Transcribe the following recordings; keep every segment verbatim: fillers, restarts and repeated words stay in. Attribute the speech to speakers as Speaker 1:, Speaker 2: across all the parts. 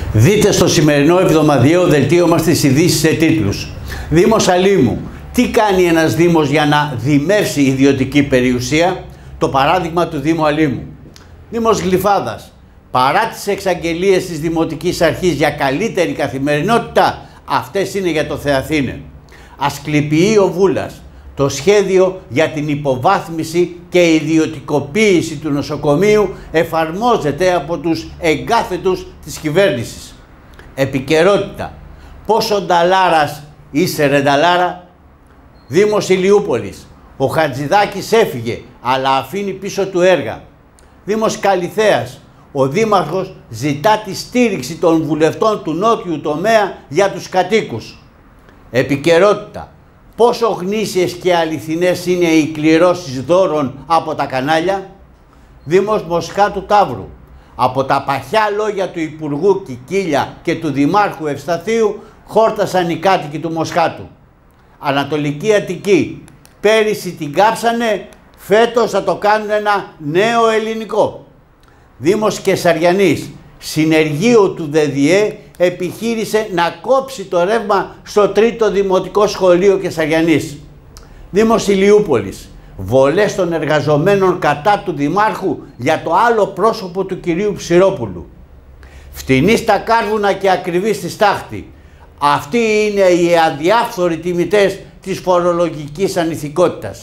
Speaker 1: Δείτε στο σημερινό εβδομαδιαίο δελτίο μας τις ειδήσεις σε τίτλους. Δήμος Αλήμου. Τι κάνει ένας Δήμος για να δημεύσει ιδιωτική περιουσία? Το παράδειγμα του Δήμου Αλήμου. Δήμος Γλυφάδας. Παρά τις εξαγγελίες της Δημοτικής Αρχής για καλύτερη καθημερινότητα, αυτές είναι για το Θεαθήνε. Ασκληπιεί ο Βούλας. Το σχέδιο για την υποβάθμιση και ιδιωτικοποίηση του νοσοκομείου εφαρμόζεται από τους εγκάθετους της κυβέρνησης. Επικαιρότητα. Πόσο νταλάρας είσαι ρε νταλάρα? Δήμος Ηλιούπολης. Ο Χατζηδάκης έφυγε, αλλά αφήνει πίσω του έργα. Δήμος Καλιθέας. Ο Δήμαρχος ζητά τη στήριξη των βουλευτών του νότιου τομέα για τους κατοίκους. Επικαιρότητα. Πόσο γνήσιες και αληθινές είναι οι κληρώσεις δώρων από τα κανάλια? Δήμος Μοσχάτου Ταύρου. Από τα παχιά λόγια του Υπουργού Κικίλια και του Δημάρχου Ευσταθίου χόρτασαν οι κάτοικοι του Μοσχάτου. Ανατολική Αττική. Πέρυσι την κάψανε, φέτος θα το κάνουν ένα νέο ελληνικό. Δήμος Κεσαριανής. Συνεργείο του ΔΔΕ επιχείρησε να κόψει το ρεύμα στο τρίτο Δημοτικό Σχολείο Κεσαριανής. Δήμος Ηλιούπολης. Βολές των εργαζομένων κατά του Δημάρχου για το άλλο πρόσωπο του κυρίου Ψηρόπουλου. Φτηνή στα κάρβουνα και ακριβή στη στάχτη. Αυτοί είναι οι αδιάφθοροι τιμητές της φορολογικής ανηθικότητας.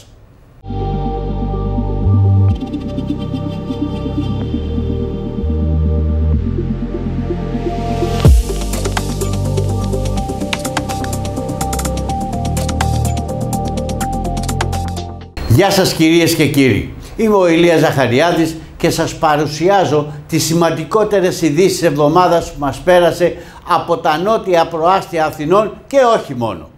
Speaker 1: Γεια σας κυρίες και κύριοι, είμαι ο Ηλίας Ζαχαριάδης και σας παρουσιάζω τις σημαντικότερες ειδήσεις εβδομάδας που μας πέρασε από τα νότια προάστια Αθηνών και όχι μόνο.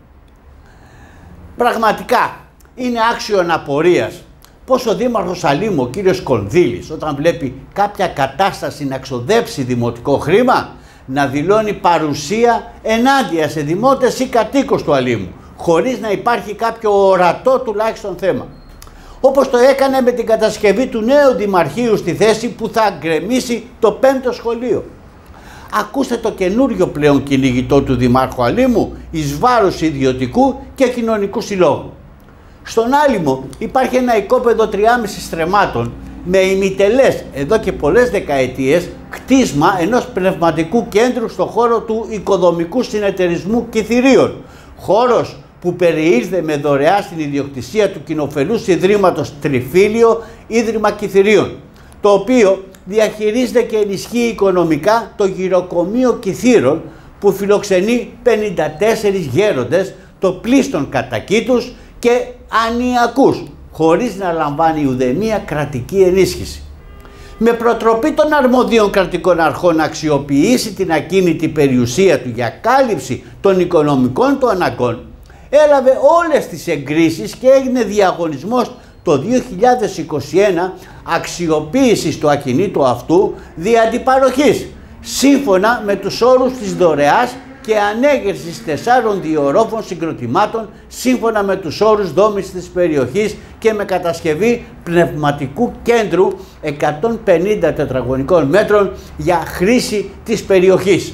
Speaker 1: Πραγματικά είναι άξιο αναπορίας πως ο Δήμαρχος Αλήμου, ο κύριος Κονδύλης, όταν βλέπει κάποια κατάσταση να ξοδέψει δημοτικό χρήμα, να δηλώνει παρουσία ενάντια σε δημότες ή κατοίκους του Αλήμου, χωρίς να υπάρχει κάποιο ορατό τουλάχιστον θέμα. Όπως το έκανε με την κατασκευή του νέου δημαρχείου στη θέση που θα γκρεμίσει το πέμπτο σχολείο. Ακούστε το καινούριο πλέον κυνηγητό του Δημάρχου Αλήμου εις βάρος ιδιωτικού και κοινωνικού συλλόγου. Στον Άλυμο υπάρχει ένα οικόπεδο τριάμισι στρεμμάτων με ημιτελές εδώ και πολλές δεκαετίες κτίσμα ενός πνευματικού κέντρου στο χώρο του οικοδομικού συνεταιρισμού Κιθυρίων. Χώρος που περιήρθε με δωρεά στην ιδιοκτησία του κοινοφελούς Ιδρύματος Τριφύλιο Ίδρυμα Κιθυρίων, το οποίο διαχειρίζεται και ενισχύει οικονομικά το γυροκομείο Κιθύρων που φιλοξενεί πενήντα τέσσερις γέροντες, το πλείστον κατοικήτους και ανιακούς, χωρίς να λαμβάνει ουδέμια κρατική ενίσχυση. Με προτροπή των αρμοδίων κρατικών αρχών να αξιοποιήσει την ακίνητη περιουσία του για κάλυψη των οικονομικών του αναγκών, έλαβε όλες τις εγκρίσεις και έγινε διαγωνισμός το δύο χιλιάδες είκοσι ένα αξιοποίησης του ακινήτου αυτού δια αντιπαροχής, σύμφωνα με τους όρους της δωρεάς και ανέγερσης τεσσάρων διορόφων συγκροτημάτων, σύμφωνα με τους όρους δόμησης της περιοχής και με κατασκευή πνευματικού κέντρου εκατόν πενήντα τετραγωνικών μέτρων για χρήση της περιοχής.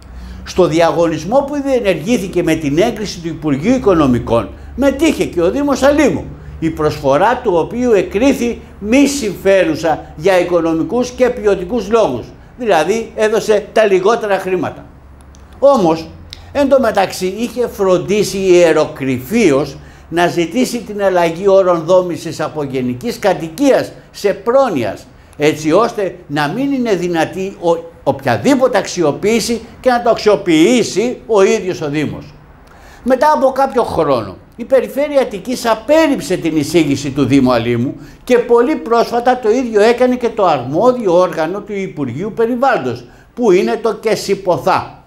Speaker 1: Στο διαγωνισμό που διενεργήθηκε με την έγκριση του Υπουργείου Οικονομικών μετήχε και ο Δήμος Αλήμου, η προσφορά του οποίου εκρίθη μη συμφέρουσα για οικονομικούς και ποιοτικούς λόγους, δηλαδή έδωσε τα λιγότερα χρήματα. Όμως, εν τω μεταξύ είχε φροντίσει ιεροκρηφίως να ζητήσει την αλλαγή όρων δόμησης από γενικής κατοικίας σε πρόνοιας, έτσι ώστε να μην είναι δυνατή ο, οποιαδήποτε αξιοποίηση και να το αξιοποιήσει ο ίδιος ο Δήμος. Μετά από κάποιο χρόνο, η Περιφέρεια Αττικής απέρριψε την εισήγηση του Δήμου Αλήμου και πολύ πρόσφατα το ίδιο έκανε και το αρμόδιο όργανο του Υπουργείου Περιβάλλοντος, που είναι το ΚΕΣΥΠΟΘΑ.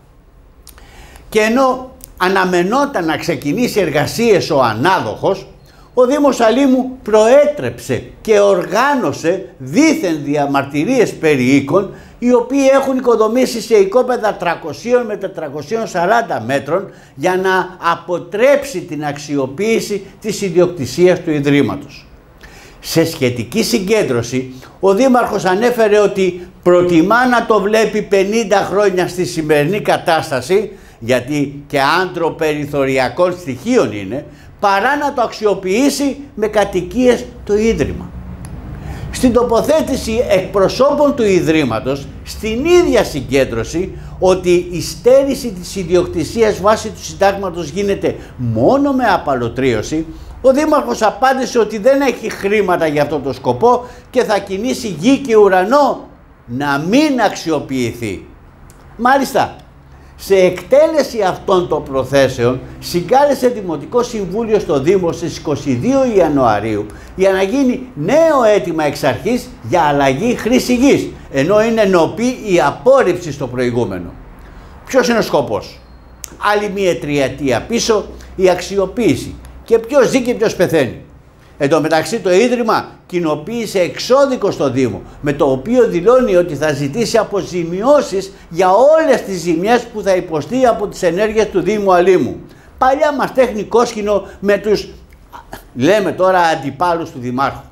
Speaker 1: Και ενώ αναμενόταν να ξεκινήσει εργασίες ο ανάδοχος, ο Δήμος Αλήμου προέτρεψε και οργάνωσε δήθεν διαμαρτυρίες περί οίκων, οι οποίοι έχουν οικοδομήσει σε οικόπεδα τριακόσια με τετρακόσια σαράντα μέτρων για να αποτρέψει την αξιοποίηση της ιδιοκτησίας του Ιδρύματος. Σε σχετική συγκέντρωση, ο Δήμαρχος ανέφερε ότι προτιμά να το βλέπει πενήντα χρόνια στη σημερινή κατάσταση, γιατί και άντρο περιθωριακών στοιχείων είναι, παρά να το αξιοποιήσει με κατοικίες το Ίδρυμα. Στην τοποθέτηση εκπροσώπων του Ιδρύματος, στην ίδια συγκέντρωση, ότι η στέρηση της ιδιοκτησίας βάσει του συντάγματος γίνεται μόνο με απαλωτρίωση, ο Δήμαρχος απάντησε ότι δεν έχει χρήματα για αυτό το σκοπό και θα κινήσει γη και ουρανό να μην αξιοποιηθεί. Μάλιστα, σε εκτέλεση αυτών των προθέσεων συγκάλεσε Δημοτικό Συμβούλιο στο Δήμο στις είκοσι δύο Ιανουαρίου για να γίνει νέο αίτημα εξ αρχής για αλλαγή χρήση γης, ενώ είναι νοπή η απόρριψη στο προηγούμενο. Ποιος είναι ο σκοπός? Άλλη μία τριετία πίσω η αξιοποίηση. Και ποιος ζει και ποιος πεθαίνει. Εν τω μεταξύ το Ίδρυμα κοινοποίησε εξώδικο στο Δήμο, με το οποίο δηλώνει ότι θα ζητήσει αποζημιώσεις για όλες τις ζημιές που θα υποστεί από τις ενέργειες του Δήμου Αλήμου. Παλιά μας τέχνει κόσκινο με τους, λέμε τώρα, αντιπάλους του Δημάρχου.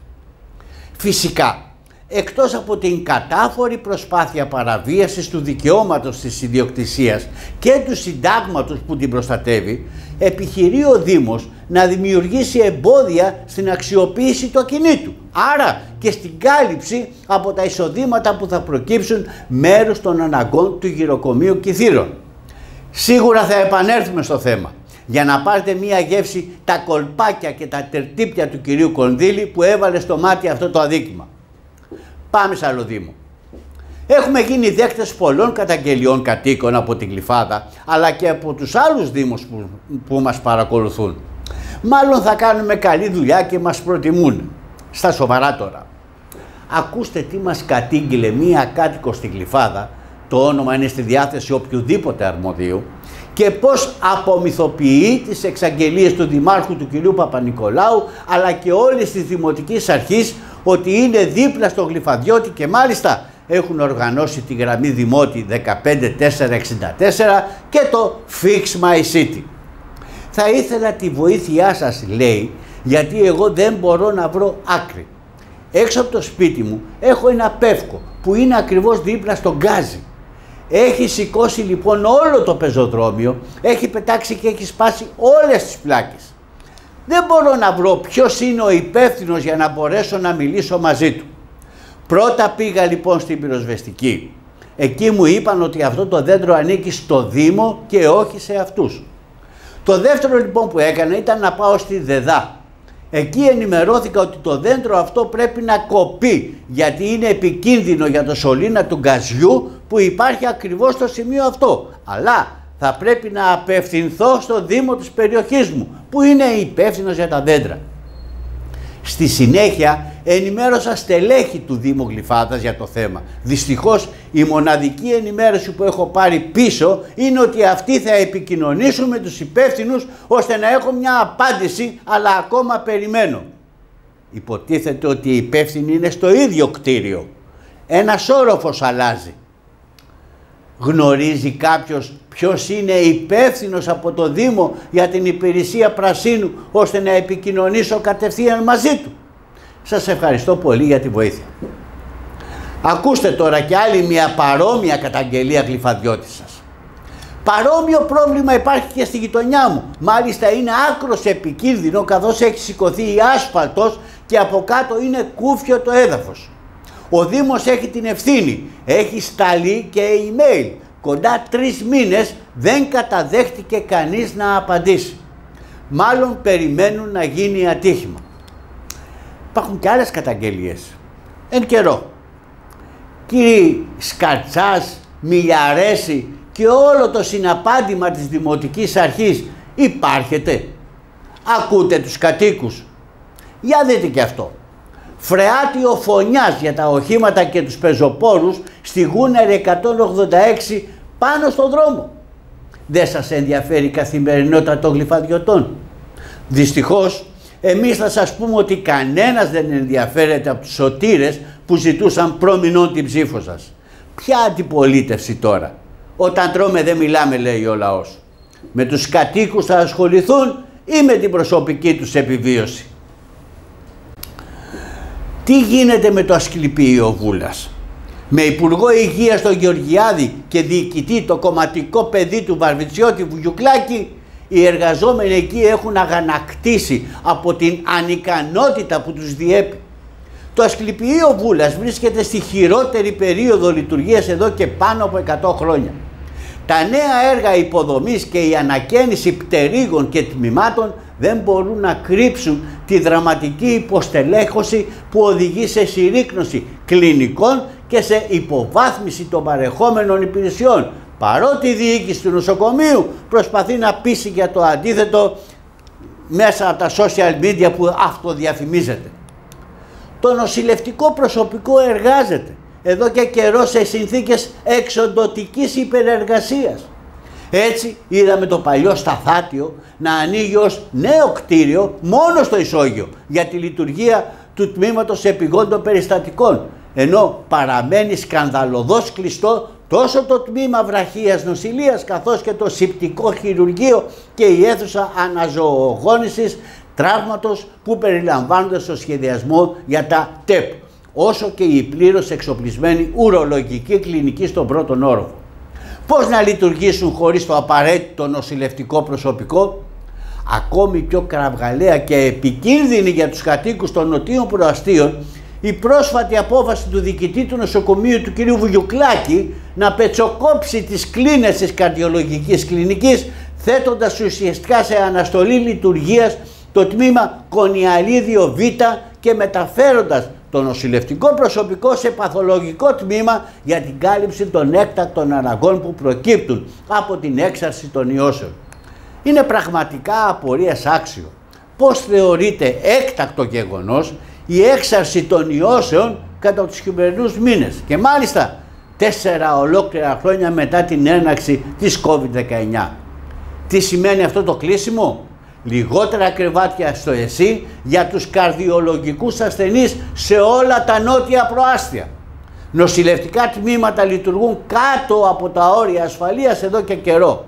Speaker 1: Φυσικά, εκτός από την κατάφορη προσπάθεια παραβίασης του δικαιώματος της ιδιοκτησίας και του συντάγματος που την προστατεύει, επιχειρεί ο Δήμος να δημιουργήσει εμπόδια στην αξιοποίηση του ακινήτου, άρα και στην κάλυψη από τα εισοδήματα που θα προκύψουν μέρους των αναγκών του γυροκομείου Κηθείρων. Σίγουρα θα επανέλθουμε στο θέμα, για να πάρετε μία γεύση τα κολπάκια και τα τερτύπια του κυρίου Κονδύλη που έβαλε στο μάτι αυτό το αδίκημα. Πάμε σε άλλο Δήμο. Έχουμε γίνει δέκτες πολλών καταγγελιών κατοίκων από την Γλυφάδα, αλλά και από τους άλλους Δήμους που, που μας παρακολουθούν. Μάλλον θα κάνουμε καλή δουλειά και μας προτιμούν. Στα σοβαρά τώρα. Ακούστε τι μας κατήγγειλε μία κάτοικος στη Γλυφάδα, το όνομα είναι στη διάθεση οποιοδήποτε αρμοδίου, και πώς απομυθοποιεί τις εξαγγελίες του Δημάρχου του κυρίου Παπα-Νικολάου, αλλά και όλης της Δημοτικής Αρχής, ότι είναι δίπλα στο Γλυφαδιώτη και μάλιστα έχουν οργανώσει τη γραμμή Δημότη δεκαπέντε τετρακόσια εξήντα τέσσερα και το Fix My City. Θα ήθελα τη βοήθειά σας, λέει, γιατί εγώ δεν μπορώ να βρω άκρη. Έξω από το σπίτι μου έχω ένα πεύκο που είναι ακριβώς δίπλα στον γκάζι. Έχει σηκώσει λοιπόν όλο το πεζοδρόμιο, έχει πετάξει και έχει σπάσει όλες τις πλάκες. Δεν μπορώ να βρω ποιος είναι ο υπεύθυνος για να μπορέσω να μιλήσω μαζί του. Πρώτα πήγα λοιπόν στην πυροσβεστική. Εκεί μου είπαν ότι αυτό το δέντρο ανήκει στο Δήμο και όχι σε αυτούς. Το δεύτερο λοιπόν που έκανα ήταν να πάω στη ΔΕΔΑ. Εκεί ενημερώθηκα ότι το δέντρο αυτό πρέπει να κοπεί, γιατί είναι επικίνδυνο για το σωλήνα του γκαζιού που υπάρχει ακριβώς στο σημείο αυτό. Αλλά θα πρέπει να απευθυνθώ στο Δήμο της περιοχής μου, που είναι υπεύθυνος για τα δέντρα. Στη συνέχεια ενημέρωσα στελέχη του Δήμου Γλυφάδας για το θέμα. Δυστυχώς η μοναδική ενημέρωση που έχω πάρει πίσω είναι ότι αυτοί θα επικοινωνήσουν με τους υπεύθυνους ώστε να έχω μια απάντηση, αλλά ακόμα περιμένω. Υποτίθεται ότι οι υπεύθυνοι είναι στο ίδιο κτίριο. Ένας όροφος αλλάζει. Γνωρίζει κάποιος ποιος είναι υπεύθυνος από το Δήμο για την υπηρεσία πρασίνου ώστε να επικοινωνήσω κατευθείαν μαζί του? Σας ευχαριστώ πολύ για τη βοήθεια. Ακούστε τώρα και άλλη μια παρόμοια καταγγελία Γλυφαδιώτης σας. Παρόμοιο πρόβλημα υπάρχει και στη γειτονιά μου. Μάλιστα είναι άκρος επικίνδυνο, καθώς έχει σηκωθεί η άσφαλτος και από κάτω είναι κούφιο το έδαφος. Ο Δήμος έχει την ευθύνη, έχει σταλεί και email. Κοντά τρεις μήνες δεν καταδέχτηκε κανείς να απαντήσει. Μάλλον περιμένουν να γίνει ατύχημα. Υπάρχουν και άλλες καταγγελίες. Εν καιρό. Κύριοι Σκαρτσάς, Μιλιαρέση και όλο το συναπάντημα της Δημοτικής Αρχής, υπάρχετε? Ακούτε τους κατοίκους? Για δείτε και αυτό. Φρεάτιο φωνιάς για τα οχήματα και τους πεζοπόρους στη Γούναρη εκατόν ογδόντα έξι πάνω στον δρόμο. Δεν σας ενδιαφέρει η καθημερινότητα των Γλυφαδιωτών? Δυστυχώς, εμείς θα σας πούμε ότι κανένας δεν ενδιαφέρεται από τους σωτήρες που ζητούσαν προμηνών την ψήφο σας. Ποια αντιπολίτευση τώρα? Όταν τρώμε δεν μιλάμε, λέει ο λαός. Με τους κατοίκους θα ασχοληθούν ή με την προσωπική τους επιβίωση? Τι γίνεται με το Ασκληπείο Βούλας? Με υπουργό υγείας τον Γεωργιάδη και διοικητή το κομματικό παιδί του Βαρβιτσιώτη Βουγιουκλάκη, οι εργαζόμενοι εκεί έχουν αγανακτήσει από την ανικανότητα που τους διέπει. Το Ασκληπιείο Βούλας βρίσκεται στη χειρότερη περίοδο λειτουργίας εδώ και πάνω από εκατό χρόνια. Τα νέα έργα υποδομής και η ανακαίνιση πτερίγων και τμήματων δεν μπορούν να κρύψουν τη δραματική υποστελέχωση που οδηγεί σε συρρίκνωση κλινικών και σε υποβάθμιση των παρεχόμενων υπηρεσιών, παρότι η διοίκηση του νοσοκομείου προσπαθεί να πείσει για το αντίθετο μέσα από τα social media που αυτοδιαφημίζεται. Το νοσηλευτικό προσωπικό εργάζεται εδώ και καιρό σε συνθήκες εξοντωτικής υπερεργασίας. Έτσι είδαμε το παλιό Σταθάτιο να ανοίγει ως νέο κτίριο μόνο στο ισόγειο για τη λειτουργία του τμήματος επιγόντων περιστατικών, ενώ παραμένει σκανδαλωδώς κλειστό τόσο το τμήμα βραχίας νοσηλείας καθώς και το σηπτικό χειρουργείο και η αίθουσα αναζωογόνησης τραύματος που περιλαμβάνονται στο σχεδιασμό για τα ΤΕΠ, όσο και η πλήρως εξοπλισμένη ουρολογική κλινική στον πρώτον όροφο. Πώς να λειτουργήσουν χωρίς το απαραίτητο νοσηλευτικό προσωπικό? Ακόμη πιο κραυγαλαία και επικίνδυνη για τους κατοίκους των νοτίων προαστίων, η πρόσφατη απόφαση του διοικητή του νοσοκομείου του κ. Βουγιουκλάκη να πετσοκόψει τις κλίνες της καρδιολογικής κλινικής, θέτοντας ουσιαστικά σε αναστολή λειτουργίας το τμήμα Κονιαλίδιο Β και μεταφέροντας το νοσηλευτικό προσωπικό σε παθολογικό τμήμα για την κάλυψη των έκτακτων αναγκών που προκύπτουν από την έξαρση των ιώσεων. Είναι πραγματικά απορίας άξιο πώς θεωρείται έκτακτο γεγονός η έξαρση των ιώσεων κατά τους χειμερινούς μήνες και μάλιστα τέσσερα ολόκληρα χρόνια μετά την έναρξη της κόβιντ δεκαεννιά. Τι σημαίνει αυτό το κλείσιμο? Λιγότερα κρεβάτια στο ΕΣΥ για τους καρδιολογικούς ασθενείς σε όλα τα νότια προάστια. Νοσηλευτικά τμήματα λειτουργούν κάτω από τα όρια ασφαλείας εδώ και καιρό.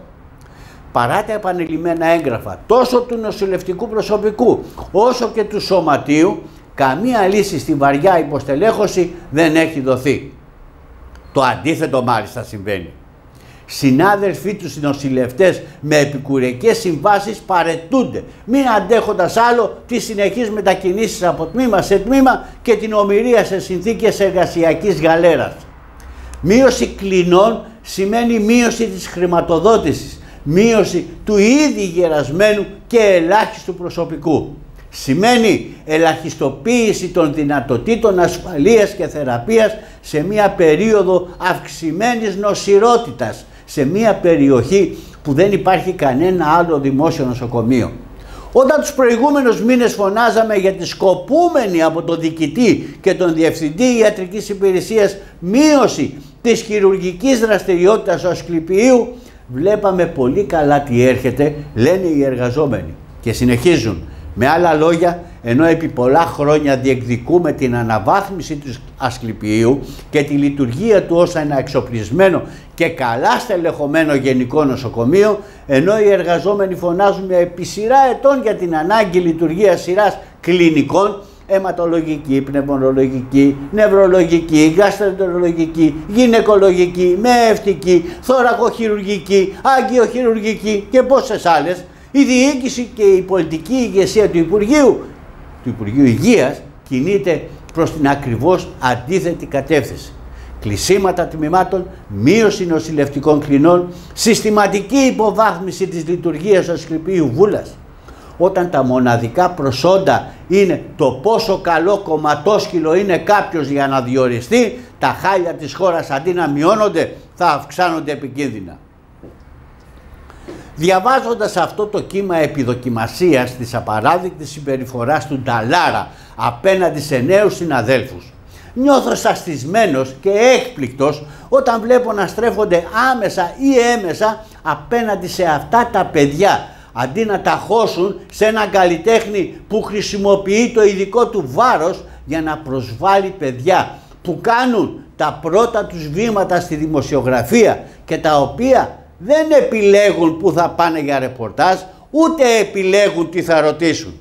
Speaker 1: Παρά τα επανειλημμένα έγγραφα τόσο του νοσηλευτικού προσωπικού όσο και του σωματείου, καμία λύση στη βαριά υποστελέχωση δεν έχει δοθεί. Το αντίθετο μάλιστα συμβαίνει. Συνάδελφοί τους νοσηλευτές με επικουρικές συμβάσεις παρετούνται, μην αντέχοντας άλλο τις συνεχείς μετακινήσεις από τμήμα σε τμήμα και την ομηρία σε συνθήκες εργασιακής γαλέρας. Μείωση κλινών σημαίνει μείωση της χρηματοδότησης, μείωση του ήδη γερασμένου και ελάχιστου προσωπικού. Σημαίνει ελαχιστοποίηση των δυνατοτήτων ασφαλείας και θεραπείας σε μια περίοδο αυξημένης νοσηρότητας, σε μια περιοχή που δεν υπάρχει κανένα άλλο δημόσιο νοσοκομείο. Όταν τους προηγούμενους μήνες φωνάζαμε για τη σκοπούμενη από τον διοικητή και τον διευθυντή ιατρικής υπηρεσίας μείωση της χειρουργικής δραστηριότητας του Ασκληπιείου, βλέπαμε πολύ καλά τι έρχεται, λένε οι εργαζόμενοι και συνεχίζουν. Με άλλα λόγια, ενώ επί πολλά χρόνια διεκδικούμε την αναβάθμιση του Ασκληπιείου και τη λειτουργία του ως ένα εξοπλισμένο και καλά στελεχωμένο γενικό νοσοκομείο, ενώ οι εργαζόμενοι φωνάζουν επί σειρά ετών για την ανάγκη λειτουργίας σειράς κλινικών, αιματολογική, πνευμονολογική, νευρολογική, γαστρεντερολογική, γυναικολογική, μεευτική, θωρακοχειρουργική, αγκιοχειρουργική και πόσες άλλες, η διοίκηση και η πολιτική ηγεσία του Υπουργείου, του Υπουργείου Υγείας κινείται προς την ακριβώς αντίθετη κατεύθυνση. Κλεισίματα τμήματων, μείωση νοσηλευτικών κλινών, συστηματική υποβάθμιση της λειτουργίας του Ασκληπιείου Βούλας. Όταν τα μοναδικά προσόντα είναι το πόσο καλό κομματόσκυλο είναι κάποιος για να διοριστεί, τα χάλια της χώρας αντί να μειώνονται θα αυξάνονται επικίνδυνα. Διαβάζοντας αυτό το κύμα επιδοκιμασίας της απαράδεικτης συμπεριφοράς του Νταλάρα απέναντι σε νέους συναδέλφους, νιώθω σαστισμένος και έκπληκτος όταν βλέπω να στρέφονται άμεσα ή έμεσα απέναντι σε αυτά τα παιδιά, αντί να τα χώσουν σε έναν καλλιτέχνη που χρησιμοποιεί το ειδικό του βάρος για να προσβάλλει παιδιά που κάνουν τα πρώτα τους βήματα στη δημοσιογραφία και τα οποία δεν επιλέγουν που θα πάνε για ρεπορτάζ, ούτε επιλέγουν τι θα ρωτήσουν.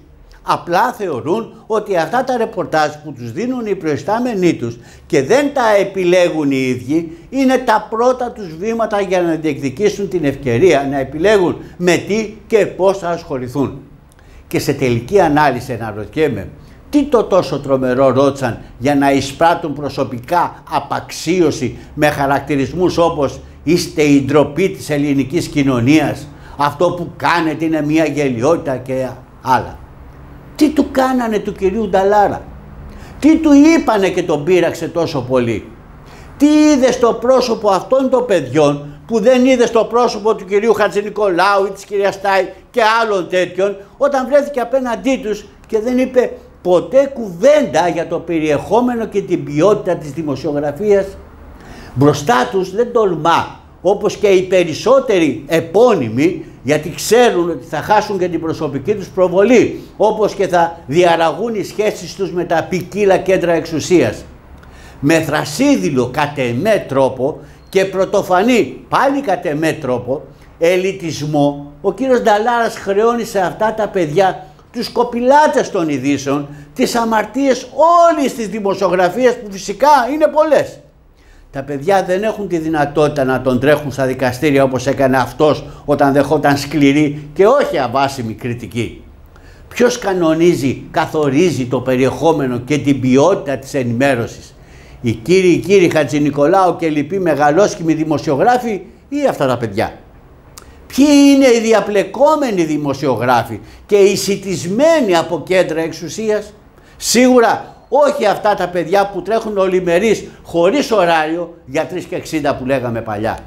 Speaker 1: Απλά θεωρούν ότι αυτά τα ρεπορτάζ που τους δίνουν οι προϊστάμενοι τους και δεν τα επιλέγουν οι ίδιοι είναι τα πρώτα τους βήματα για να διεκδικήσουν την ευκαιρία να επιλέγουν με τι και πώς θα ασχοληθούν. Και σε τελική ανάλυση αναρωτιέμαι, τι το τόσο τρομερό ρώτησαν για να εισπράττουν προσωπικά απαξίωση με χαρακτηρισμούς όπως «είστε η ντροπή της ελληνικής κοινωνίας», «αυτό που κάνετε είναι μια γελιότητα» και άλλα. Τι του κάνανε του κυρίου Νταλάρα, τι του είπανε και τον πείραξε τόσο πολύ, τι είδε στο πρόσωπο αυτών των παιδιών που δεν είδε στο πρόσωπο του κυρίου Χατζηνικολάου ή της κυρίας Στάι και άλλων τέτοιων όταν βρέθηκε απέναντί τους και δεν είπε ποτέ κουβέντα για το περιεχόμενο και την ποιότητα της δημοσιογραφίας. Μπροστά τους δεν τολμά, όπως και οι περισσότεροι επώνυμοι, γιατί ξέρουν ότι θα χάσουν και την προσωπική τους προβολή, όπως και θα διαραγούν οι σχέσεις τους με τα ποικίλα κέντρα εξουσίας. Με θρασίδηλο κατ' εμέ τρόπο και πρωτοφανή πάλι κατ' εμέ τρόπο ελιτισμό, ο κύριος Νταλάρας χρεώνει σε αυτά τα παιδιά τους κοπηλάτες των ειδήσεων, τις αμαρτίες όλης της δημοσιογραφίας που φυσικά είναι πολλές. Τα παιδιά δεν έχουν τη δυνατότητα να τον τρέχουν στα δικαστήρια όπως έκανε αυτός όταν δεχόταν σκληρή και όχι αβάσιμη κριτική. Ποιος κανονίζει, καθορίζει το περιεχόμενο και την ποιότητα της ενημέρωσης? Οι κύριοι κύριοι Χατζηνικολάου και λοιποί μεγαλόσχημοι δημοσιογράφοι ή αυτά τα παιδιά? Ποιοι είναι οι διαπλεκόμενοι δημοσιογράφοι και οι σιτισμένοι από κέντρα εξουσίας? Σίγουρα όχι αυτά τα παιδιά που τρέχουν ολημερείς χωρίς ωράριο για τρεις και εξήντα που λέγαμε παλιά.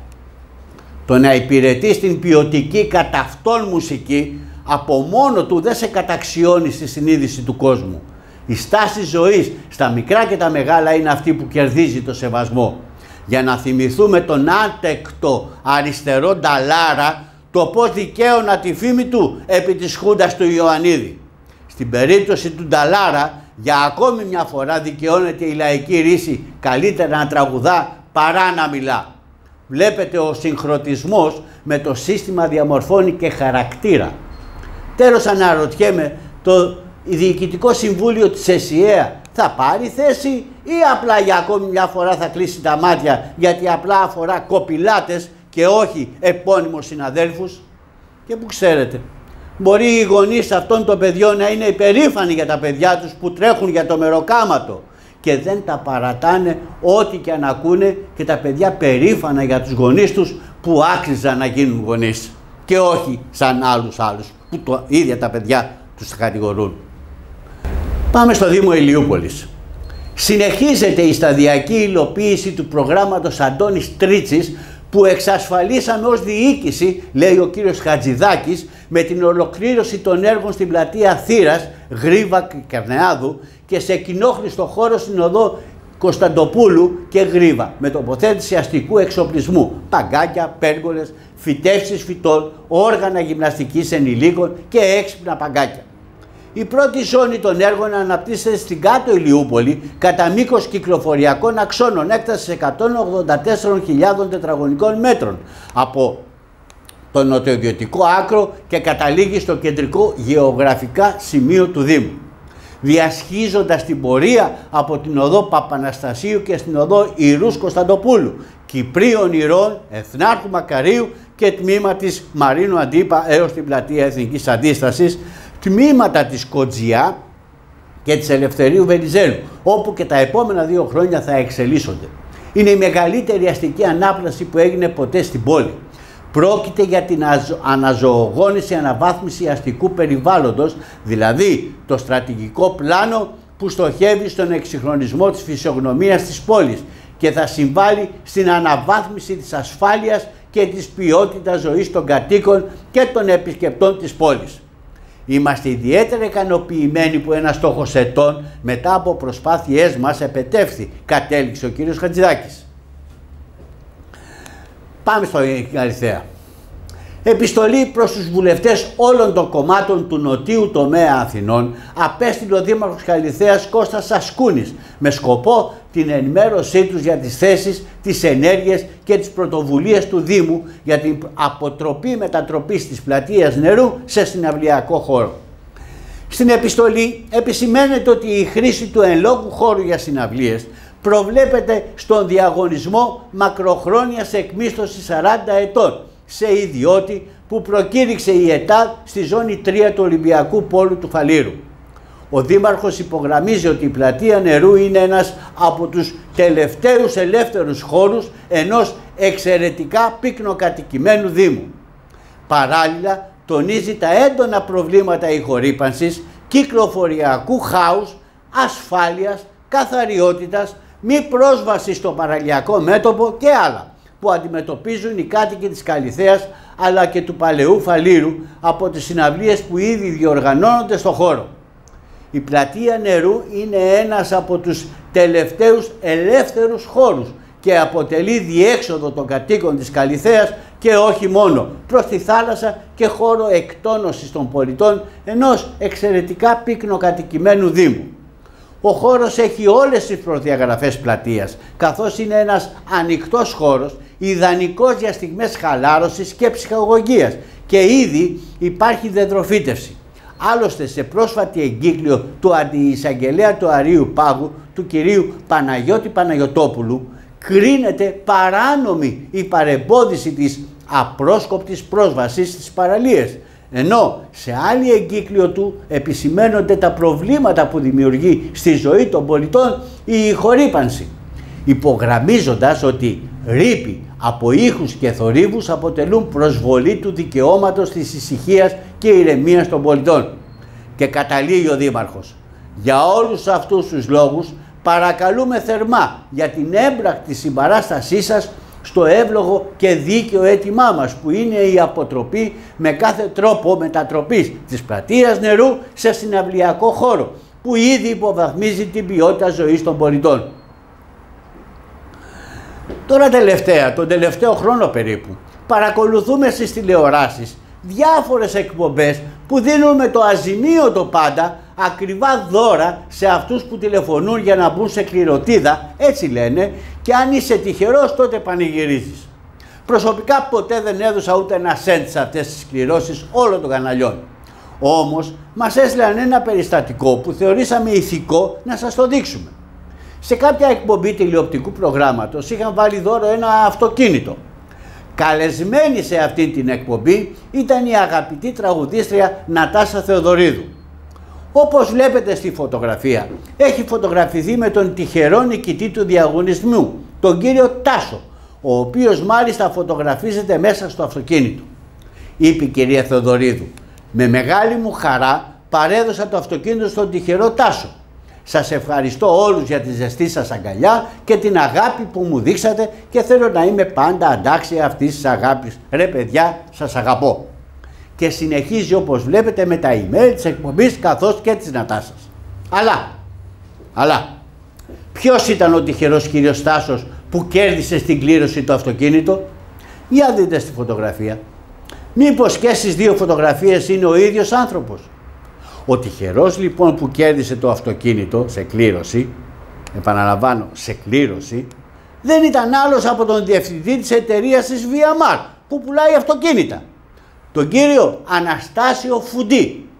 Speaker 1: Το να υπηρετεί στην ποιοτική κατά αυτόν μουσική από μόνο του δεν σε καταξιώνει στη συνείδηση του κόσμου. Η στάση ζωής στα μικρά και τα μεγάλα είναι αυτή που κερδίζει το σεβασμό. Για να θυμηθούμε τον άτεκτο αριστερό Νταλάρα, το πώς δικαίωνα τη φήμη του επί της Χούντας του Ιωαννίδη. Στην περίπτωση του Νταλάρα, για ακόμη μια φορά δικαιώνεται η λαϊκή ρίση καλύτερα να τραγουδά παρά να μιλά. Βλέπετε, ο συγχρονισμός με το σύστημα διαμορφώνει και χαρακτήρα. Τέλος, αναρωτιέμαι, το Διοικητικό Συμβούλιο της ΕΣΥΑ θα πάρει θέση ή απλά για ακόμη μια φορά θα κλείσει τα μάτια γιατί απλά αφορά κοπηλάτες και όχι επώνυμους συναδέλφους? Και που ξέρετε, μπορεί οι γονείς αυτών των παιδιών να είναι υπερήφανοι για τα παιδιά τους που τρέχουν για το μεροκάματο και δεν τα παρατάνε ό,τι και αν ακούνε, και τα παιδιά περήφανα για τους γονείς τους που άξιζαν να γίνουν γονείς και όχι σαν άλλους άλλους που το ίδια τα παιδιά τους κατηγορούν. Πάμε στο Δήμο Ηλιούπολης. Συνεχίζεται η σταδιακή υλοποίηση του προγράμματος Αντώνης Τρίτσης που εξασφαλίσαμε ως διοίκηση, λέει ο κύριος Χατζηδάκης, με την ολοκλήρωση των έργων στην πλατεία Θήρας, Γρίβα και Καρνεάδου και σε κοινόχρηστο χώρο στην οδό Κωνσταντοπούλου και Γρίβα, με τοποθέτηση αστικού εξοπλισμού, παγκάκια, πέργολες, φυτεύσεις φυτών, όργανα γυμναστικής ενηλίκων και έξυπνα παγκάκια. Η πρώτη ζώνη των έργων αναπτύσσεται στην Κάτω Ηλιούπολη κατά μήκος κυκλοφοριακών αξώνων έκτασης εκατόν ογδόντα τέσσερις χιλιάδες τετραγωνικών μέτρων από το νοτιοδυτικό άκρο και καταλήγει στο κεντρικό γεωγραφικά σημείο του Δήμου, διασχίζοντας την πορεία από την οδό Παπαναστασίου και στην οδό Ιερούς Κωνσταντοπούλου, Κυπρίων Ηρών, Εθνάρχου Μακαρίου και τμήμα της Μαρίνου Αντίπα έως την πλατεία Εθνικής Αντίστασης, τμήματα της Κοτζιά και της Ελευθερίου Βενιζέλου, όπου και τα επόμενα δύο χρόνια θα εξελίσσονται. Είναι η μεγαλύτερη αστική ανάπλαση που έγινε ποτέ στην πόλη. Πρόκειται για την αναζωογόνηση, αναβάθμιση αστικού περιβάλλοντος, δηλαδή το στρατηγικό πλάνο που στοχεύει στον εξυγχρονισμό της φυσιογνωμίας της πόλης και θα συμβάλλει στην αναβάθμιση της ασφάλειας και της ποιότητας ζωής των κατοίκων και των επισκεπτών της πόλης. Είμαστε ιδιαίτερα ικανοποιημένοι που ένα στόχος ετών μετά από προσπάθειές μας επετεύθη, κατέληξε ο κύριος Χατζηδάκης. Πάμε στο Καλυθέα. Επιστολή προς τους βουλευτές όλων των κομμάτων του νοτίου τομέα Αθηνών απέστειλε ο Δήμαρχος Καλυθέας Κώστας Ασκούνης με σκοπό την ενημέρωσή τους για τις θέσεις, τις ενέργειες και τις πρωτοβουλίες του Δήμου για την αποτροπή μετατροπής της πλατείας νερού σε συναυλιακό χώρο. Στην επιστολή επισημαίνεται ότι η χρήση του εν λόγω χώρου για συναυλίες προβλέπεται στον διαγωνισμό μακροχρόνιας εκμίσθωσης σαράντα ετών σε ιδιώτη που προκήρυξε η ΕΤΑΔ στη ζώνη τρία του Ολυμπιακού Πόλου του Φαλήρου. Ο Δήμαρχος υπογραμμίζει ότι η πλατεία νερού είναι ένας από τους τελευταίους ελεύθερους χώρους ενός εξαιρετικά πυκνοκατοικημένου Δήμου. Παράλληλα, τονίζει τα έντονα προβλήματα ηχορύπανσης, κυκλοφοριακού χάους, ασφάλειας, καθαριότητας, μη πρόσβαση στο παραλιακό μέτωπο και άλλα που αντιμετωπίζουν οι κάτοικοι της Καλιθέας αλλά και του Παλαιού Φαλήρου από τις συναυλίες που ήδη διοργανώνονται στο χώρο. Η πλατεία νερού είναι ένας από τους τελευταίους ελεύθερους χώρους και αποτελεί διέξοδο των κατοίκων της Καλιθέας και όχι μόνο, προς τη θάλασσα και χώρο εκτόνωσης των πολιτών ενός εξαιρετικά πυκνοκατοικημένου Δήμου. Ο χώρος έχει όλες τις προδιαγραφές πλατείας, καθώς είναι ένας ανοιχτός χώρος, ιδανικός για στιγμές χαλάρωσης και ψυχαγωγίας και ήδη υπάρχει δεντροφύτευση. Άλλωστε, σε πρόσφατη εγκύκλιο του Αντιεισαγγελέα του Αρείου Πάγου, του κυρίου Παναγιώτη Παναγιωτόπουλου, κρίνεται παράνομη η παρεμπόδιση της απρόσκοπτης πρόσβασης στις παραλίες, ενώ σε άλλη εγκύκλιο του επισημαίνονται τα προβλήματα που δημιουργεί στη ζωή των πολιτών η ηχορύπανση, υπογραμμίζοντας ότι ρήποι από ήχους και θορύβους αποτελούν προσβολή του δικαιώματος της ησυχίας και ηρεμίας των πολιτών. Και καταλήγει ο Δήμαρχος: για όλους αυτούς τους λόγους παρακαλούμε θερμά για την έμπρακτη συμπαράστασή σας στο εύλογο και δίκαιο αίτημά μας, που είναι η αποτροπή με κάθε τρόπο μετατροπής της πλατείας νερού σε συναυλιακό χώρο που ήδη υποβαθμίζει την ποιότητα ζωής των πολιτών. Τώρα τελευταία, τον τελευταίο χρόνο περίπου, παρακολουθούμε στις τηλεοράσεις διάφορες εκπομπές που δίνουν με το αζημίωτο πάντα ακριβά δώρα σε αυτούς που τηλεφωνούν για να μπουν σε κληροτίδα, έτσι λένε, και αν είσαι τυχερός τότε πανηγυρίζεις. Προσωπικά ποτέ δεν έδωσα ούτε ένα σέντ σε αυτές τις κληρώσεις όλων των καναλιών. Όμως μας έστειλαν ένα περιστατικό που θεωρήσαμε ηθικό να σας το δείξουμε. Σε κάποια εκπομπή τηλεοπτικού προγράμματος είχαν βάλει δώρο ένα αυτοκίνητο. Καλεσμένη σε αυτή την εκπομπή ήταν η αγαπητή τραγουδίστρια Νατάσα Θεοδωρίδου. Όπως βλέπετε στη φωτογραφία, έχει φωτογραφηθεί με τον τυχερό νικητή του διαγωνισμού, τον κύριο Τάσο, ο οποίος μάλιστα φωτογραφίζεται μέσα στο αυτοκίνητο. Είπε η κυρία Θεοδωρίδου: με μεγάλη μου χαρά παρέδωσα το αυτοκίνητο στον τυχερό Τάσο. Σας ευχαριστώ όλους για τη ζεστή σας αγκαλιά και την αγάπη που μου δείξατε και θέλω να είμαι πάντα αντάξια αυτής της αγάπης. Ρε παιδιά, σας αγαπώ. Και συνεχίζει όπως βλέπετε με τα email της εκπομπής καθώς και της Νατάσας. Αλλά, αλλά, ποιος ήταν ο τυχερός κύριος Τάσος που κέρδισε στην κλήρωση το αυτοκίνητο? Για δείτε στη φωτογραφία. Μήπως και στις δύο φωτογραφίες είναι ο ίδιος άνθρωπος? Ο τυχερός λοιπόν που κέρδισε το αυτοκίνητο σε κλήρωση, επαναλαμβάνω σε κλήρωση, δεν ήταν άλλος από τον διευθυντή της εταιρείας της Βιαμάρ που πουλάει αυτοκίνητα, τον κύριο Αναστάσιο Φουντή.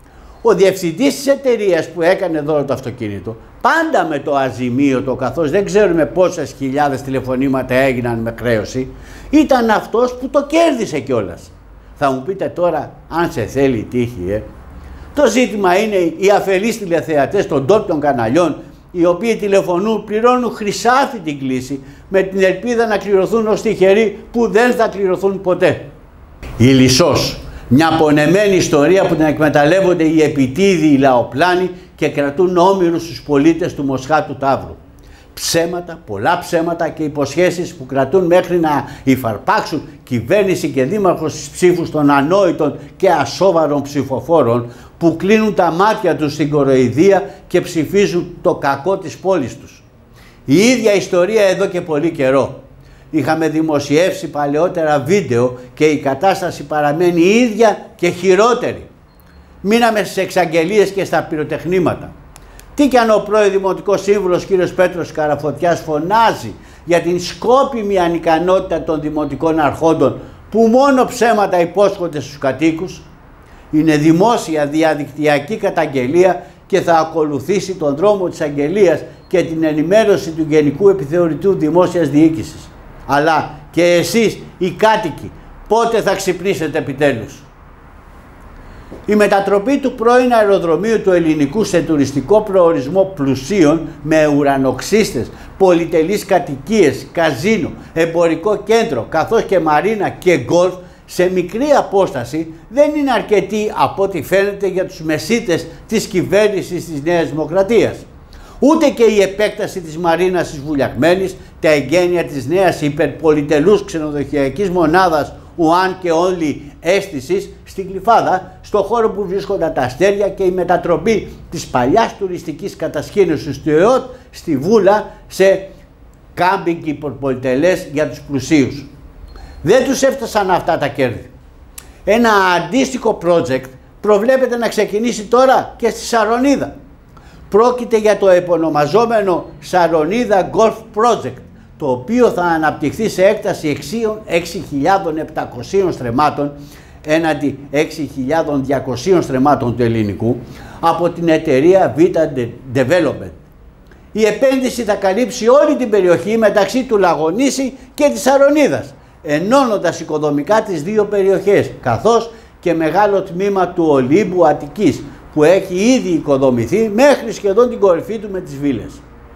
Speaker 1: Ο διευθυντής της εταιρείας που έκανε δώρο το αυτοκίνητο, πάντα με το αζημίωτο, καθώς δεν ξέρουμε πόσες χιλιάδες τηλεφωνήματα έγιναν με χρέωση, ήταν αυτός που το κέρδισε κιόλας. Θα μου πείτε τώρα, αν σε θέλει η τύχη, ε. Το ζήτημα είναι οι αφελείς τηλεθεατές των ντόπιων καναλιών, οι οποίοι τηλεφωνούν, πληρώνουν χρυσάφι την κλήση με την ελπίδα να κληρωθούν ως τυχεροί που δεν θα κληρωθούν ποτέ. Η Λυσσός, μια πονεμένη ιστορία που την εκμεταλλεύονται οι επιτίδιοι λαοπλάνοι και κρατούν όμηρους στους πολίτες του Μοσχάτου Ταύρου. Ψέματα, πολλά ψέματα και υποσχέσεις που κρατούν μέχρι να υφαρπάξουν κυβέρνηση και δήμαρχος στις ψήφους των ανόητων και ασόβαρων ψηφοφόρων που κλείνουν τα μάτια τους στην κοροϊδία και ψηφίζουν το κακό της πόλης τους. Η ίδια ιστορία εδώ και πολύ καιρό. Είχαμε δημοσιεύσει παλαιότερα βίντεο και η κατάσταση παραμένει ίδια και χειρότερη. Μείναμε στις εξαγγελίες και στα πυροτεχνήματα. Τι κι αν ο πρώην Δημοτικός Σύμβουλος κ. Πέτρος Καραφωτιάς φωνάζει για την σκόπιμη ανικανότητα των δημοτικών αρχόντων που μόνο ψέματα υπόσχονται στους κατοίκους. Είναι δημόσια διαδικτυακή καταγγελία και θα ακολουθήσει τον δρόμο της αγγελίας και την ενημέρωση του Γενικού Επιθεωρητού Δημόσιας Διοίκησης. Αλλά και εσείς οι κάτοικοι, πότε θα ξυπνήσετε επιτέλους? Η μετατροπή του πρώην αεροδρομίου του Ελληνικού σε τουριστικό προορισμό πλουσίων με ουρανοξύστες, πολυτελείς κατοικίες, καζίνο, εμπορικό κέντρο καθώς και μαρίνα και γκολφ σε μικρή απόσταση δεν είναι αρκετή από ό,τι φαίνεται για τους μεσίτες της κυβέρνησης της Νέας Δημοκρατίας. Ούτε και η επέκταση της μαρίνας της Βουλιαγμένης, τα εγγένεια της νέας υπερπολιτελούς ξενοδοχειακής μονάδας One και Only αίσθησης στην Γλυφάδα, στο χώρο που βρίσκονταν τα αστέρια, και η μετατροπή της παλιάς τουριστικής κατασκήνωσης του ΕΟΤ στη Βούλα σε κάμπινγκ υπερπολιτελές για τους πλουσίους. Δεν τους έφτασαν αυτά τα κέρδη. Ένα αντίστοιχο project προβλέπεται να ξεκινήσει τώρα και στη Σαρονίδα. Πρόκειται για το επωνομαζόμενο Σαρονίδα Golf Project, το οποίο θα αναπτυχθεί σε έκταση έξι χιλιάδες επτακόσιων στρεμμάτων έναντι έξι χιλιάδες διακοσίων στρεμμάτων του ελληνικού από την εταιρεία Vita Development. Η επένδυση θα καλύψει όλη την περιοχή μεταξύ του Λαγονίσι και της Σαρονίδας, ενώνοντας οικοδομικά τις δύο περιοχές, καθώς και μεγάλο τμήμα του Ολύμπου Αττικής, που έχει ήδη οικοδομηθεί μέχρι σχεδόν την κορυφή του με τις βίλες.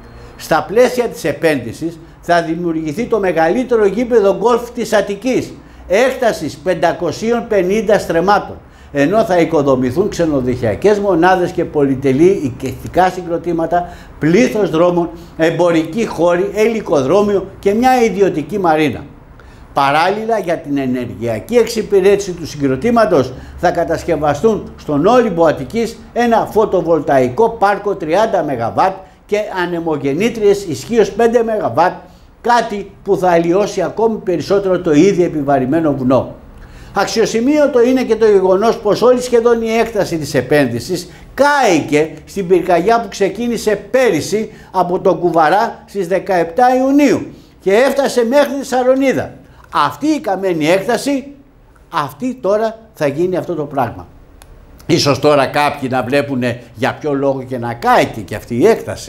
Speaker 1: Στα πλαίσια της επένδυσης θα δημιουργηθεί το μεγαλύτερο γήπεδο γκολφ της Αττικής, έκτασης πεντακόσιων πενήντα στρεμμάτων, ενώ θα οικοδομηθούν ξενοδοχειακές μονάδες και πολυτελή οικιστικά συγκροτήματα, πλήθος δρόμων, εμπορικοί χώροι, ελικοδρόμιο και μια ιδιωτική μαρίνα. Παράλληλα, για την ενεργειακή εξυπηρέτηση του συγκροτήματος θα κατασκευαστούν στον Όλυμπο Αττικής ένα φωτοβολταϊκό πάρκο τριάντα μεγαβάτ και ανεμογεννήτριες ισχύως πέντε μεγαβάτ, κάτι που θα αλλοιώσει ακόμη περισσότερο το ήδη επιβαρημένο βουνό. Αξιοσημείωτο είναι και το γεγονός πως όλη σχεδόν η έκταση της επένδυσης κάηκε στην πυρκαγιά που ξεκίνησε πέρυσι από τον Κουβαρά στις δεκαεπτά Ιουνίου και έφτασε μέχρι τη Σαρονίδα. Αυτή η καμένη έκταση, αυτή τώρα θα γίνει αυτό το πράγμα. Ίσως τώρα κάποιοι να βλέπουν για ποιο λόγο και να κάηκε και αυτή η έκταση.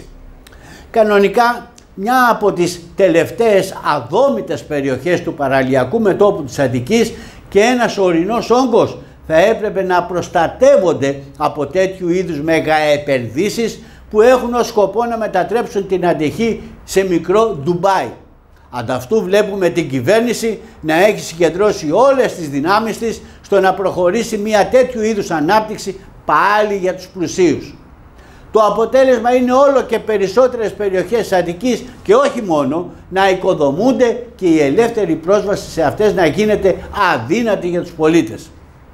Speaker 1: Κανονικά μια από τις τελευταίες αδόμητες περιοχές του παραλιακού μετώπου της Αττικής και ένας ορεινός όγκος θα έπρεπε να προστατεύονται από τέτοιου είδους μεγαεπενδύσεις που έχουν ως σκοπό να μετατρέψουν την Αττική σε μικρό Ντουμπάι. Ανταυτού βλέπουμε την κυβέρνηση να έχει συγκεντρώσει όλες τις δυνάμεις της στο να προχωρήσει μια τέτοιου είδους ανάπτυξη πάλι για τους πλουσίους. Το αποτέλεσμα είναι όλο και περισσότερες περιοχές Αττικής και όχι μόνο να οικοδομούνται και η ελεύθερη πρόσβαση σε αυτές να γίνεται αδύνατη για τους πολίτες.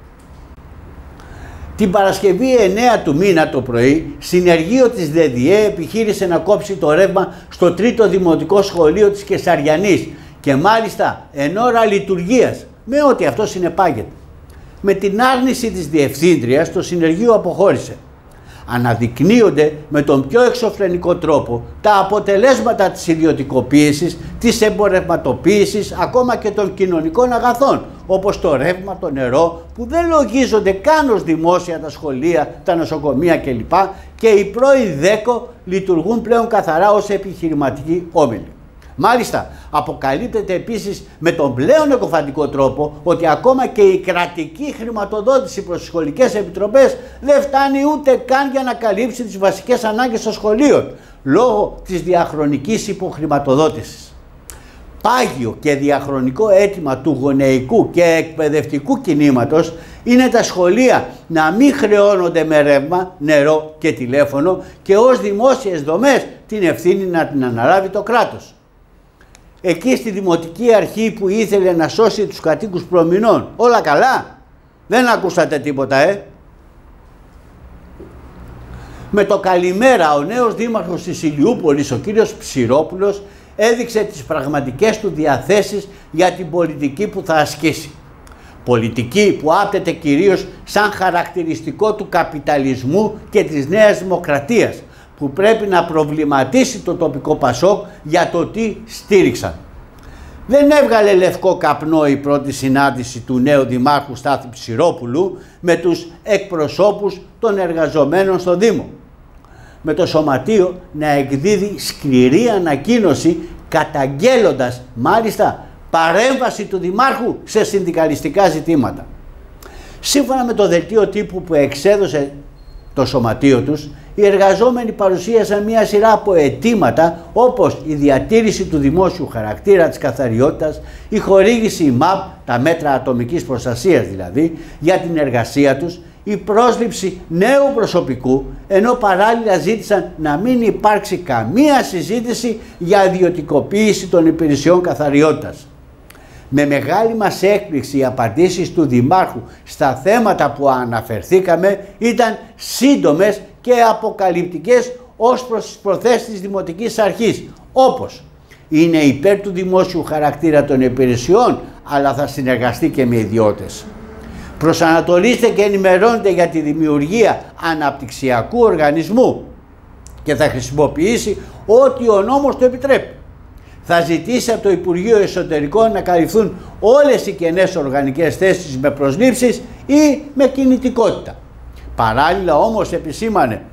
Speaker 1: Την Παρασκευή εννέα του μήνα το πρωί, συνεργείο της ΔΔΕ επιχείρησε να κόψει το ρεύμα στο τρίτο δημοτικό σχολείο της Κεσαριανής και μάλιστα εν ώρα λειτουργίας, με ό,τι αυτό συνεπάγεται. Με την άρνηση της διευθύντριας το συνεργείο αποχώρησε. Αναδεικνύονται με τον πιο εξωφρενικό τρόπο τα αποτελέσματα της ιδιωτικοποίησης, της εμπορευματοποίησης, ακόμα και των κοινωνικών αγαθών, όπως το ρεύμα, το νερό, που δεν λογίζονται καν ως δημόσια τα σχολεία, τα νοσοκομεία κλπ. Και οι πρώοι ΔΕΚΟ λειτουργούν πλέον καθαρά ως επιχειρηματικοί όμιλοι. Μάλιστα, αποκαλύπτεται επίσης με τον πλέον εκοφαντικό τρόπο ότι ακόμα και η κρατική χρηματοδότηση προς τις σχολικές επιτροπές δεν φτάνει ούτε καν για να καλύψει τις βασικές ανάγκες των σχολείων, λόγω της διαχρονικής υποχρηματοδότησης. Πάγιο και διαχρονικό αίτημα του γονεϊκού και εκπαιδευτικού κινήματος είναι τα σχολεία να μην χρεώνονται με ρεύμα, νερό και τηλέφωνο και ως δημόσιες δομές την ευθύνη να την αναλάβει το κράτος. Εκεί στη Δημοτική Αρχή που ήθελε να σώσει τους κατοίκους προμηνών, όλα καλά? Δεν ακούσατε τίποτα, ε? Με το καλημέρα ο νέος δήμαρχος της Ηλιούπολης, ο κύριος Ψηρόπουλος, έδειξε τις πραγματικές του διαθέσεις για την πολιτική που θα ασκήσει. Πολιτική που άπτεται κυρίως σαν χαρακτηριστικό του καπιταλισμού και της Νέας Δημοκρατίας, που πρέπει να προβληματίσει το τοπικό Πασόκ για το τι στήριξαν. Δεν έβγαλε λευκό καπνό η πρώτη συνάντηση του νέου Δημάρχου Στάθη Ψηρόπουλου με τους εκπροσώπους των εργαζομένων στο Δήμο, με το Σωματείο να εκδίδει σκληρή ανακοίνωση καταγγέλλοντας μάλιστα παρέμβαση του Δημάρχου σε συνδικαλιστικά ζητήματα. Σύμφωνα με το δελτίο τύπου που εξέδωσε το σωματείο τους, οι εργαζόμενοι παρουσίασαν μια σειρά από αιτήματα, όπως η διατήρηση του δημόσιου χαρακτήρα της καθαριότητας, η χορήγηση ΜΑΠ, τα μέτρα ατομικής προστασίας δηλαδή, για την εργασία τους, η πρόσληψη νέου προσωπικού, ενώ παράλληλα ζήτησαν να μην υπάρξει καμία συζήτηση για ιδιωτικοποίηση των υπηρεσιών καθαριότητας. Με μεγάλη μας έκπληξη οι απαντήσεις του Δημάρχου στα θέματα που αναφερθήκαμε ήταν σύντομες και αποκαλυπτικές ως προς τις προθέσεις της Δημοτικής Αρχής, όπως είναι υπέρ του δημόσιου χαρακτήρα των υπηρεσιών, αλλά θα συνεργαστεί και με ιδιώτες. Προσανατολίστε και ενημερώνετε για τη δημιουργία αναπτυξιακού οργανισμού και θα χρησιμοποιήσει ό,τι ο νόμος το επιτρέπει. Θα ζητήσει από το Υπουργείο Εσωτερικών να καλυφθούν όλες οι κενές οργανικές θέσεις με προσλήψεις ή με κινητικότητα. Παράλληλα όμως επισήμανε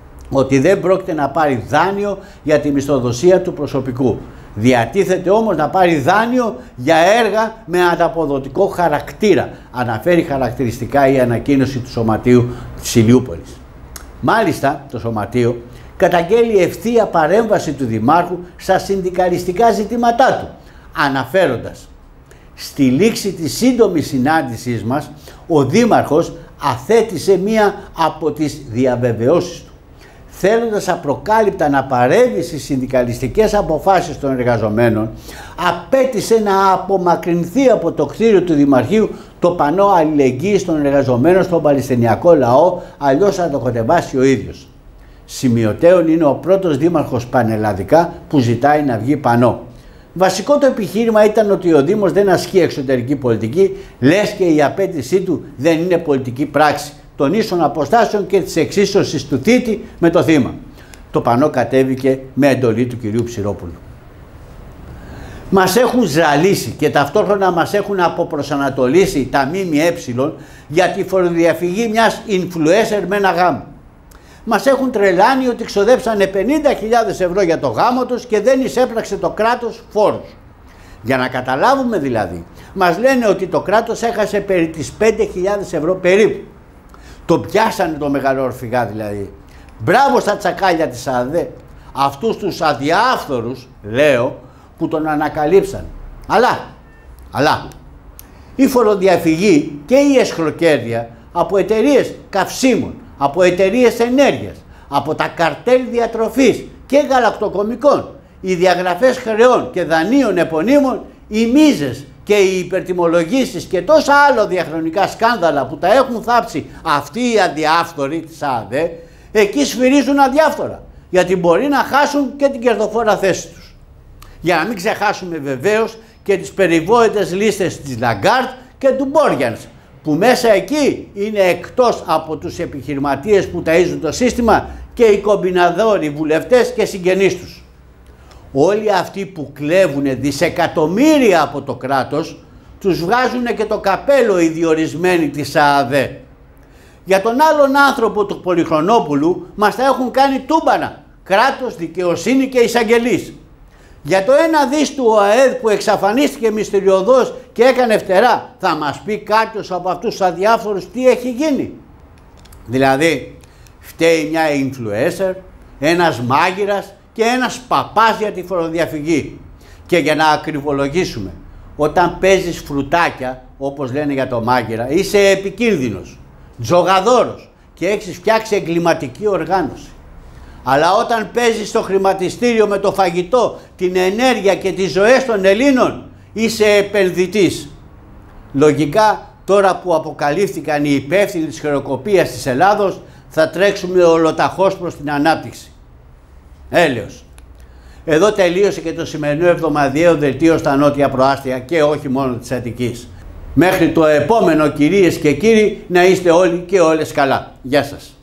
Speaker 1: ότι δεν πρόκειται να πάρει δάνειο για τη μισθοδοσία του προσωπικού. Διατίθεται όμως να πάρει δάνειο για έργα με ανταποδοτικό χαρακτήρα, αναφέρει χαρακτηριστικά η ανακοίνωση του Σωματείου της Ηλιούπολης. Μάλιστα το Σωματείο καταγγέλει ευθεία παρέμβαση του Δημάρχου στα συνδικαλιστικά ζητήματά του, αναφέροντας: στη λήξη της σύντομης συνάντησής μας, ο Δήμαρχος αθέτησε μία από τις διαβεβαιώσεις του, θέλοντας απροκάλυπτα να παρέμβει στις συνδικαλιστικές αποφάσεις των εργαζομένων, απέτησε να απομακρυνθεί από το κτίριο του Δημαρχείου το πανό αλληλεγγύης των εργαζομένων στον Παλαιστινιακό λαό, αλλιώς θα το κατεβάσει ο ίδιος. Σημειωτέων είναι ο πρώτος δήμαρχος πανελλαδικά που ζητάει να βγει πανό. Βασικό το επιχείρημα ήταν ότι ο Δήμος δεν ασκεί εξωτερική πολιτική, λες και η απέτησή του δεν είναι πολιτική πράξη των ίσων αποστάσεων και της εξίσωσης του θήτη με το θύμα. Το πανό κατέβηκε με εντολή του κυρίου Ψηρόπουλου. Μας έχουν ζαλίσει και ταυτόχρονα μας έχουν αποπροσανατολίσει τα ΜΜΕ για τη φοροδιαφυγή μιας influencer με ένα γάμο. Μας έχουν τρελάνει ότι ξοδέψανε πενήντα χιλιάδες ευρώ για το γάμο τους και δεν εισέπραξε το κράτος φόρους. Για να καταλάβουμε δηλαδή, μας λένε ότι το κράτος έχασε περί τις πέντε χιλιάδες ευρώ περίπου. Το πιάσανε το μεγαλόρφυγα δηλαδή. Μπράβο στα τσακάλια της ΑΔΕ, αυτούς τους αδιάφθορους, λέω, που τον ανακαλύψαν. Αλλά, αλλά, η φοροδιαφυγή και η εσχροκέρδεια από εταιρείες καυσίμων, από εταιρείες ενέργειας, από τα καρτέλ διατροφής και γαλακτοκομικών, οι διαγραφές χρεών και δανείων επωνύμων, οι μίζες και οι υπερτιμολογήσεις και τόσα άλλο διαχρονικά σκάνδαλα που τα έχουν θάψει αυτοί οι αδιάφθοροι της ΑΔΕ, εκεί σφυρίζουν αδιάφθορα, γιατί μπορεί να χάσουν και την κερδοφόρα θέση τους. Για να μην ξεχάσουμε βεβαίως και τις περιβόητες λίστες της Λαγκάρτ και του Μπόριανς, που μέσα εκεί είναι, εκτός από τους επιχειρηματίες που ταΐζουν το σύστημα, και οι κομπιναδόροι βουλευτές και συγγενείς τους. Όλοι αυτοί που κλέβουν δισεκατομμύρια από το κράτος, τους βγάζουν και το καπέλο οι διορισμένοι της ΑΔΕ. Για τον άλλον άνθρωπο του Πολυχρονόπουλου μας τα έχουν κάνει τούμπανα, κράτος, δικαιοσύνη και εισαγγελείς. Για το ένα δις του ΟΑΕΔ που εξαφανίστηκε μυστηριωδώς και έκανε φτερά, θα μας πει κάποιος από αυτούς τους αδιάφορους τι έχει γίνει? Δηλαδή, φταίει μια influencer, ένας μάγειρας και ένας παπάς για τη φοροδιαφυγή. Και για να ακριβολογήσουμε, όταν παίζεις φρουτάκια, όπως λένε για το μάγειρα, είσαι επικίνδυνος, τζογαδόρος και έχεις φτιάξει εγκληματική οργάνωση. Αλλά όταν παίζεις στο χρηματιστήριο με το φαγητό, την ενέργεια και τις ζωές των Ελλήνων, είσαι επενδυτής. Λογικά, τώρα που αποκαλύφθηκαν οι υπεύθυνοι της χρεοκοπίας της Ελλάδος, θα τρέξουμε ολοταχώς προς την ανάπτυξη. Έλεος. Εδώ τελείωσε και το σημερινό εβδομαδιαίο δελτίο στα νότια προάστια και όχι μόνο της Αττικής. Μέχρι το επόμενο, κυρίες και κύριοι, να είστε όλοι και όλες καλά. Γεια σας.